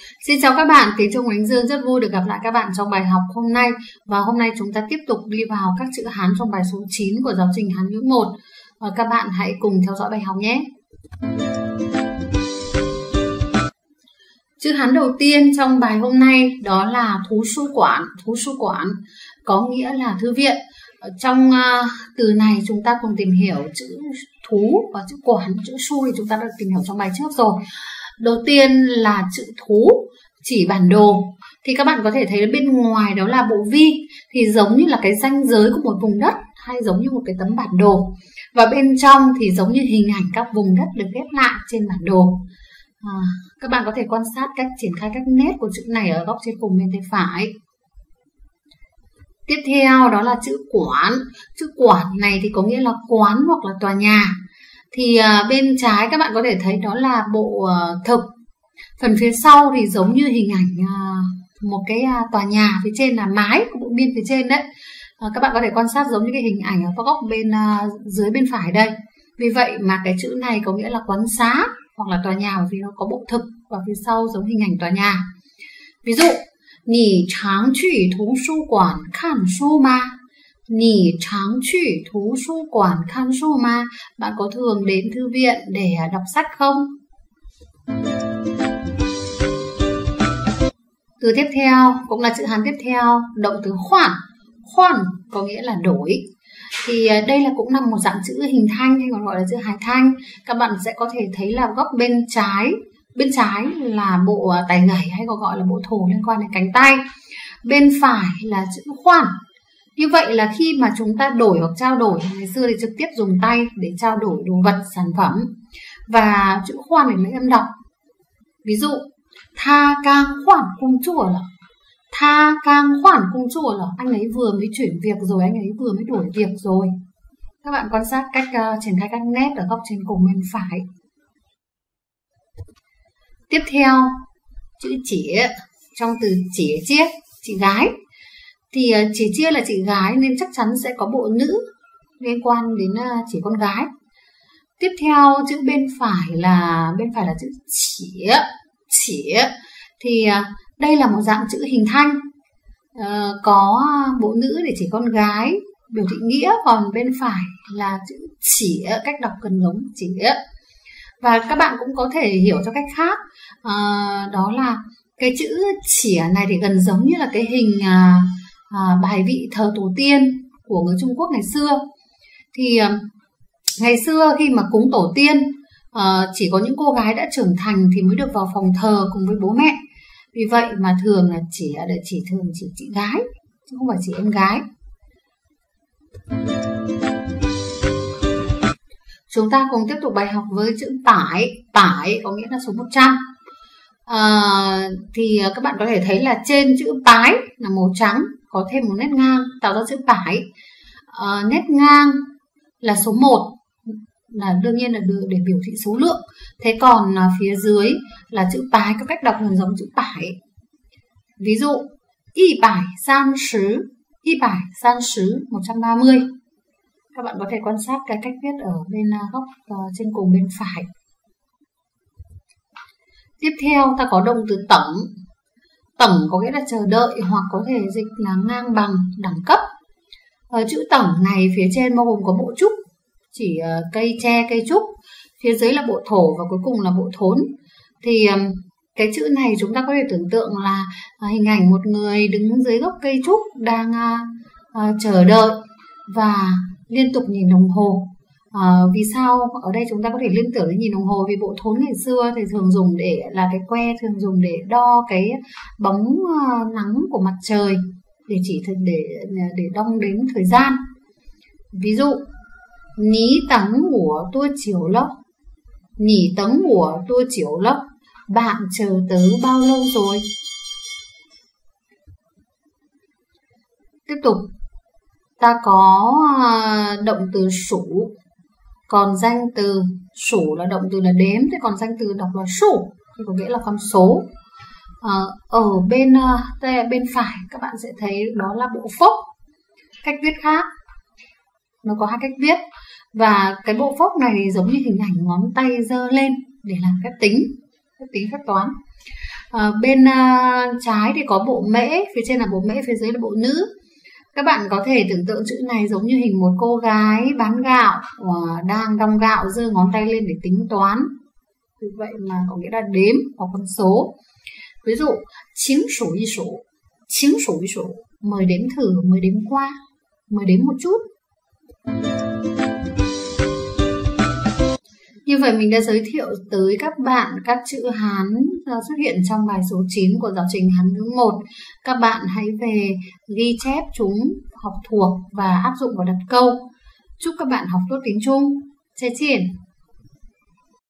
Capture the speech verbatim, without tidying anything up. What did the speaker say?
Xin chào các bạn, Tiếng Trung Ánh Dương rất vui được gặp lại các bạn trong bài học hôm nay. Và hôm nay chúng ta tiếp tục đi vào các chữ Hán trong bài số chín của giáo trình Hán ngữ một. Và các bạn hãy cùng theo dõi bài học nhé. Chữ Hán đầu tiên trong bài hôm nay đó là thú su quản. Thú su quản có nghĩa là thư viện. Trong uh, từ này chúng ta cùng tìm hiểu chữ thú và chữ quản. Chữ su thì chúng ta đã tìm hiểu trong bài trước rồi. Đầu tiên là chữ thú chỉ bản đồ. Thì các bạn có thể thấy bên ngoài đó là bộ vi, thì giống như là cái ranh giới của một vùng đất hay giống như một cái tấm bản đồ. Và bên trong thì giống như hình ảnh các vùng đất được ghép lại trên bản đồ. À, các bạn có thể quan sát cách triển khai các nét của chữ này ở góc trên cùng bên tay phải. Tiếp theo đó là chữ quản. Chữ quản này thì có nghĩa là quán hoặc là tòa nhà. Thì uh, bên trái các bạn có thể thấy đó là bộ uh, thực. Phần phía sau thì giống như hình ảnh uh, một cái uh, tòa nhà, phía trên là mái của bộ biên phía trên đấy. Uh, các bạn có thể quan sát giống như cái hình ảnh ở góc bên uh, dưới bên phải đây. Vì vậy mà cái chữ này có nghĩa là quán xá hoặc là tòa nhà, vì nó có bộ thực và phía sau giống hình ảnh tòa nhà. Ví dụ, Nǐ tráng去图书馆看书吗? Nǐ tráng去图书馆看书吗? Bạn có thường đến thư viện để đọc sách không? Từ tiếp theo cũng là chữ Hán tiếp theo, động từ khoản. Khoản có nghĩa là đổi. Thì đây là cũng là một dạng chữ hình thanh hay còn gọi là chữ hài thanh. Các bạn sẽ có thể thấy là góc bên trái, bên trái là bộ tài gẩy hay còn gọi là bộ thổ liên quan đến cánh tay. Bên phải là chữ khoản. Như vậy là khi mà chúng ta đổi hoặc trao đổi, ngày xưa thì trực tiếp dùng tay để trao đổi đồ vật, sản phẩm. Và chữ khoản để lấy âm đọc. Ví dụ, tha cang khoản cung chùa là Tha cang khoản cung chùa là anh ấy vừa mới chuyển việc rồi, anh ấy vừa mới đổi việc rồi. Các bạn quan sát cách uh, triển khai các nét ở góc trên cùng bên phải. Tiếp theo, chữ chỉ trong từ chỉ chiết, chị gái. Thì uh, chỉ chia là chị gái nên chắc chắn sẽ có bộ nữ liên quan đến uh, chỉ con gái. Tiếp theo chữ bên phải là bên phải là chữ chỉ, chỉ thì uh, đây là một dạng chữ hình thanh, uh, có bộ nữ để chỉ con gái biểu thị nghĩa, còn bên phải là chữ chỉ, cách đọc gần giống chỉ. Và các bạn cũng có thể hiểu cho cách khác, uh, đó là cái chữ chỉ này thì gần giống như là cái hình uh, uh, bài vị thờ tổ tiên của người Trung Quốc ngày xưa. Thì uh, ngày xưa khi mà cúng tổ tiên, uh, chỉ có những cô gái đã trưởng thành thì mới được vào phòng thờ cùng với bố mẹ. Vì vậy mà thường là chỉ ở đây chỉ thường chỉ chị gái chứ không phải chỉ em gái. Chúng ta cùng tiếp tục bài học với chữ tải. Tải có nghĩa là số một trăm. À, thì các bạn có thể thấy là trên chữ tái là màu trắng có thêm một nét ngang tạo ra chữ tải. À, nét ngang là số một, là đương nhiên là để biểu thị số lượng. Thế còn phía dưới là chữ tái có cách đọc gần giống chữ tải. Ví dụ, y bải san sứ, y bải san sứ một trăm ba mươi. Các bạn có thể quan sát cái cách viết ở bên góc uh, trên cùng bên phải. Tiếp theo ta có động từ tổng. Tổng có nghĩa là chờ đợi hoặc có thể dịch là ngang bằng, đẳng cấp. Ở chữ tổng này phía trên bao gồm có bộ trúc, chỉ uh, cây tre, cây trúc. Phía dưới là bộ thổ và cuối cùng là bộ thốn. Thì um, cái chữ này chúng ta có thể tưởng tượng là uh, hình ảnh một người đứng dưới gốc cây trúc đang uh, uh, chờ đợi và liên tục nhìn đồng hồ. Uh, vì sao ở đây chúng ta có thể liên tưởng đến nhìn đồng hồ? Vì bộ thốn ngày xưa thì thường dùng để là cái que, thường dùng để đo cái bóng uh, nắng của mặt trời, để chỉ để để đong đến thời gian. Ví dụ, Ní tắng của tôi chiều lắm, Nǐ tấn của tôi chiều lắm, bạn chờ tớ bao lâu rồi? Tiếp tục, ta có động từ sủ. Còn danh từ sủ là động từ là đếm, thế còn danh từ đọc là sủ thì có nghĩa là con số. À, ở bên bên phải các bạn sẽ thấy đó là bộ phốc. Cách viết khác, nó có hai cách viết. Và cái bộ phốc này giống như hình ảnh ngón tay giơ lên để làm phép tính, phép tính phép toán. À, bên uh, trái thì có bộ mễ, phía trên là bộ mễ, phía dưới là bộ nữ. Các bạn có thể tưởng tượng chữ này giống như hình một cô gái bán gạo, uh, đang đong gạo, giơ ngón tay lên để tính toán. Vì vậy mà có nghĩa là đếm hoặc con số. Ví dụ, chính số y số, chính số y số, mời đếm thử, mời đếm qua, mời đếm một chút. Như vậy mình đã giới thiệu tới các bạn các chữ Hán xuất hiện trong bài số chín của giáo trình Hán thứ một. Các bạn hãy về ghi chép chúng, học thuộc và áp dụng vào đặt câu. Chúc các bạn học tốt tiếng Trung.再见.